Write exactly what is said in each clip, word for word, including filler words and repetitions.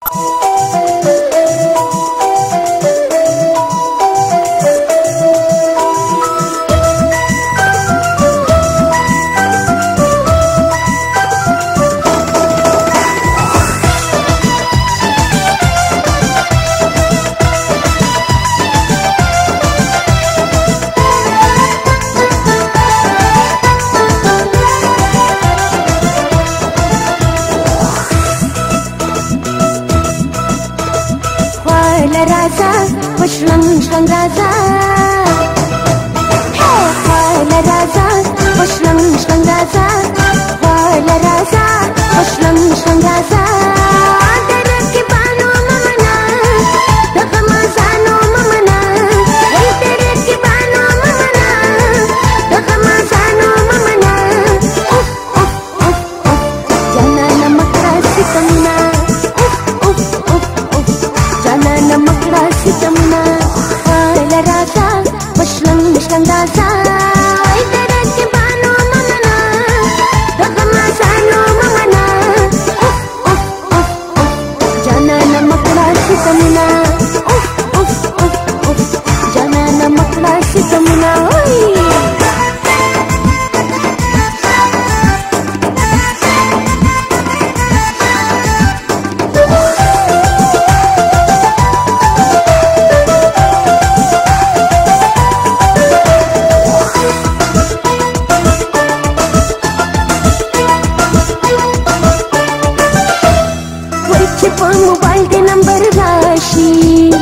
Raza, washlang shlang raza. Hey, wala raza, washlang shlang raza. Wala raza, washlang shlang raza. Dereki bano mamana, dakamazano mamana. Hey, dereki bano mamana, dakamazano mamana. Uf uf uf uf, jana namak rasi kamna. Sitamna, wala raza, washlang shlang raza. Dereki bano mamana, dakamazano mamana. Uf uf uf uf, jana namak rasi tamna. Uf uf uf uf, jana namak rasi tamna. Mobile के number राशि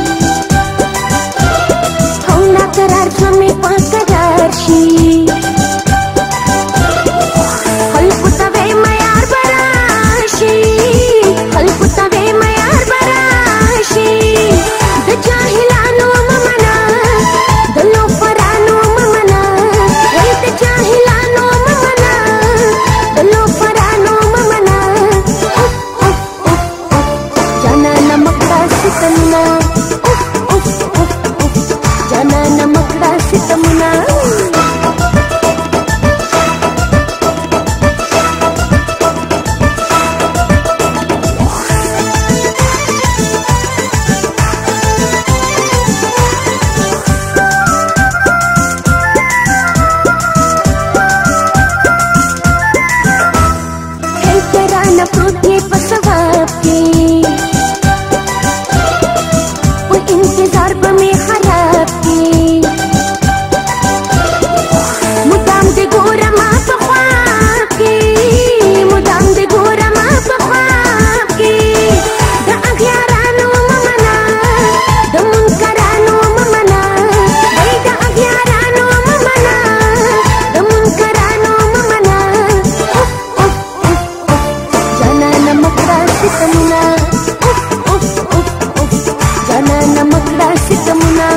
हम ना करार हमें पाँच राशि हल पुतवे मयार बराशी हल पुतवे मयार बराशी द जाहिलानो ममना द लोफरानो ममना हे द जाहिलानो ममना द लोफरानो ममना sitamna, uf uf uf uf, jana namak rasi tamna. Hey tera na prutye pasavapke. इंतजार में खराब की मुदाम दे गोरा मा पख्वाब की मुदाम दे गोरा मा पख्वाब की द अग्यारानो ममना द मुनकरानो ममना hey द अग्यारानो ममना द मुनकरानो ममना उफ उफ उफ उफ जना नमक रासी तमना उफ उफ उफ उफ jana namak rasi tamna.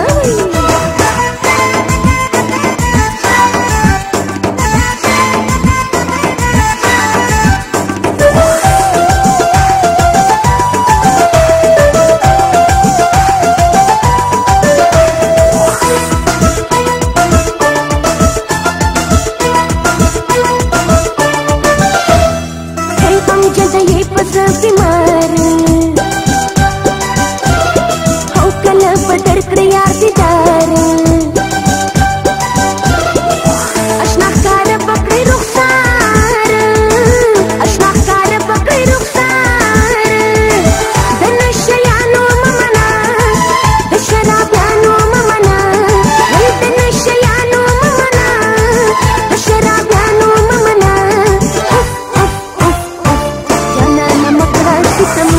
Hey am jada ye pas bimar بدر كريار دار اشنا كار بكري رخسار اشنا كار بكري رخسار دن الشيانو ممنا دشرابيانو ممنا دن الشيانو ممنا دشرابيانو ممنا اف اف اف اف جانا نمك راسي